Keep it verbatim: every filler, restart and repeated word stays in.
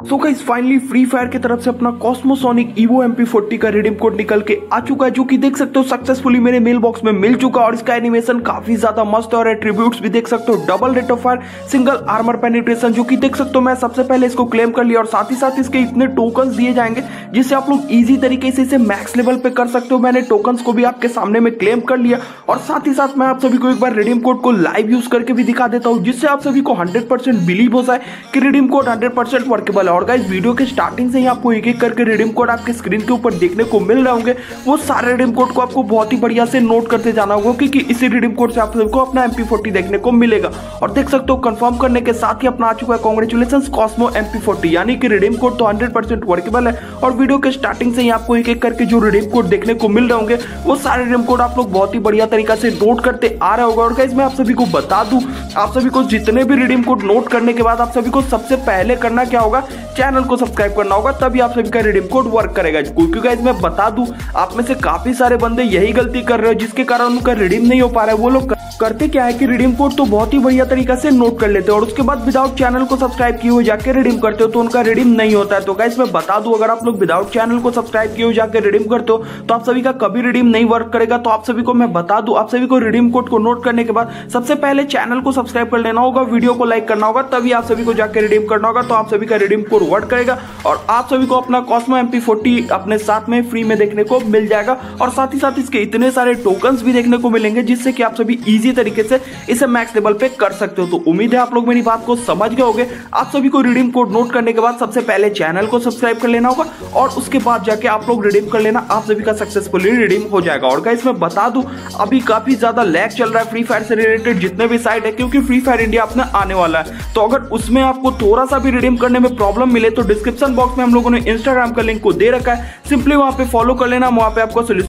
सो guys finally free fire की तरफ से अपना cosmosonic evo M P forty का रिडीम कोड निकल के आ चुका है, जो कि देख सकते हो सक्सेसफुली मेरे मेल बॉक्स में मिल चुका है। और इसका एनिमेशन काफी ज्यादा मस्त है और एट्रीब्यूट्स भी देख सकते हो, double rate of fire, single armour penetration, जो कि देख सकते हो मैं सबसे पहले इसको क्लेम कर लिया। और साथ ही साथ इसके इतने टोकन्स दिए जाएंगे जिससे आप लोग इजी तरीके से इसे मैक्स लेवल पे कर सकते हो। मैंने टोकन्स को भी आपके सामने में क्लेम कर लिया और साथ ही साथ मैं आप सभी को एक बार रिडीम कोड को लाइव यूज करके भी दिखा देता हूं, जिससे आप सभी को हंड्रेड परसेंट बिलीव हो जाए कि redeem code hundred percent workable है। और गाइस वीडियो के स्टार्टिंग से ही आपको एक एक करके रिडीम कोड आपके स्क्रीन के ऊपर देखने को मिल रहे होंगे। वो सारे रिडीम कोड को आपको बहुत ही बढ़िया से नोट करते जाना होगा, क्योंकि इसी रिडीम कोड से आप सबको अपना एम पी फोर्टी देखने को मिलेगा। और देख सकते हो कंफर्म करने के साथ ही अपना आ चुका है congratulations Cosmo M P forty, यानी कि रिडीम कोड तो हंड्रेड परसेंट वर्केबल है। और वीडियो के स्टार्टिंग से ही आपको एक एक करके जो रिडीम कोड देखने को मिल रहे होंगे वो सारे रिडीम कोड आप लोग बहुत ही बढ़िया तरीका से नोट करते आ रहे होगा। और गाइस मैं आप सभी को बता दूं, आप सभी को जितने भी रिडीम कोड नोट करने के बाद आप सभी को सबसे पहले करना क्या होगा, चैनल को सब्सक्राइब करना होगा, तभी आप सभी का रिडीम कोड वर्क करेगा। क्योंकि गाइस मैं बता दूं, आप में से काफी सारे बंदे यही गलती कर रहे हो जिसके कारण उनका रिडीम नहीं हो पा रहा है। वो लोग करते क्या है कि रिडीम कोड तो बहुत ही बढ़िया तरीका से नोट कर लेते हैं और उसके बाद विदाउट चैनल को सब्सक्राइब किए हुए जाके रिडीम करते हो तो उनका रिडीम नहीं होता है। तो गाइस मैं बता दूं, अगर आप लोग विदाउट चैनल को सब्सक्राइब किए हुए जाके रिडीम करते हो तो आप सभी का कभी रिडीम नहीं वर्क करेगा। तो आप सभी को मैं बता दूं, आप सभी को रिडीम कोड को नोट करने के बाद सबसे पहले चैनल को सब्सक्राइब कर लेना होगा, वीडियो को लाइक करना होगा, तभी आप सभी को जाके रिडीम करना होगा। तो आप सभी का रिडीम कोड वर्क करेगा और आप सभी को अपना कॉस्मो एम पी फोर्टी अपने साथ में फ्री में देखने को मिल जाएगा। और साथ ही साथ इसके इतने सारे टोकन्स भी देखने को मिलेंगे जिससे कि आप सभी इजी तरीके से इसे मैक्स लेवल पे कर सकते हो। तो उम्मीद है आप लोग मेरी बात को समझ गए होंगे। आप सभी को रिडीम कोड नोट करने के बाद सबसे पहले चैनल को सब्सक्राइब कर लेना होगा और उसके बाद जाके आप लोग रिडीम कर लेना, आप सभी का सक्सेसफुली रिडीम हो जाएगा। और गाइस मैं बता दूं, अभी काफी ज्यादा लैग चल रहा है फ्री फायर से रिलेटेड जितने भी साइट है, क्योंकि फ्री फायर इंडिया अपने आने वाला है। तो अगर उसमें आपको थोड़ा सा भी रिडीम करने में प्रॉब्लम मिले तो डिस्क्रिप्शन बॉक्स में हम लोगों ने इंस्टाग्राम का लिंक को दे रखा है, सिंपली वहां पे फॉलो कर लेना, वहां पे आपको